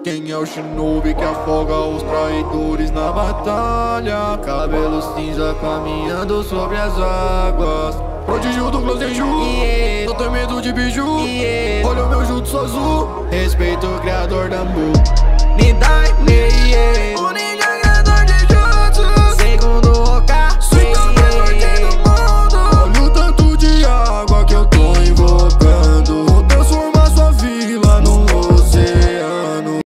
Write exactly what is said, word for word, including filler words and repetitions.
Quem é o Shinobi que afoga os traidores na batalha? Cabelo cinza caminhando sobre as águas. Prodígio do Closenju, yeah. Não tem medo de biju, yeah. Olha o meu jutsu azul, respeito o criador da mu. Me dá